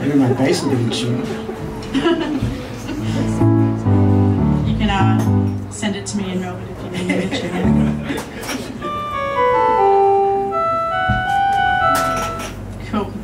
Maybe my bass will be tuned. You can send it to me in Melbourne if you need me to tune in. Cool.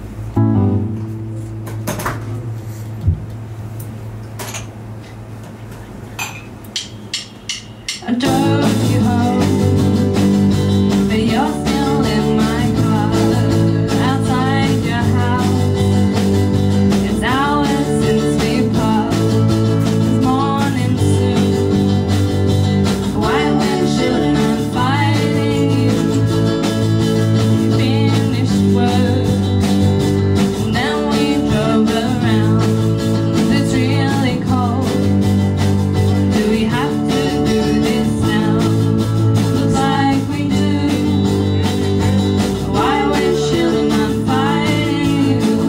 I drove you home, but you're still in my car, outside your house. It's hours since we parted, it's morning soon. White windshield and I'm fighting you. You finished work, and then we drove around. It's really cold. Do we have to do this now? Looks like we do. A white windshield and I'm fighting you.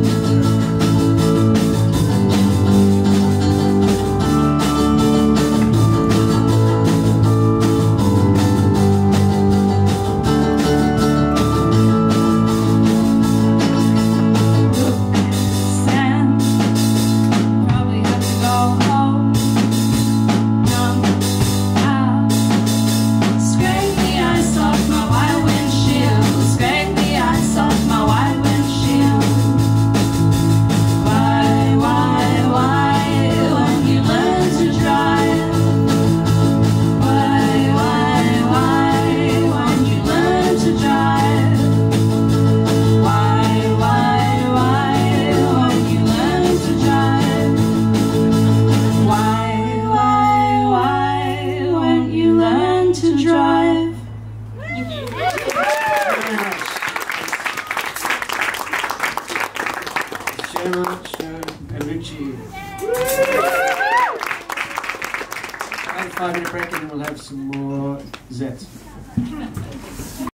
Sam, probably have to go home. Jump out, scrape the ice off my white windshield, scrape the ice off my white windshield. Why, when you learn to drive? Why, when you learn to drive? Why, when you learn to drive? Why, when you learn to drive? Gemma, and Richie. 5-minute break and then we'll have some more Zets.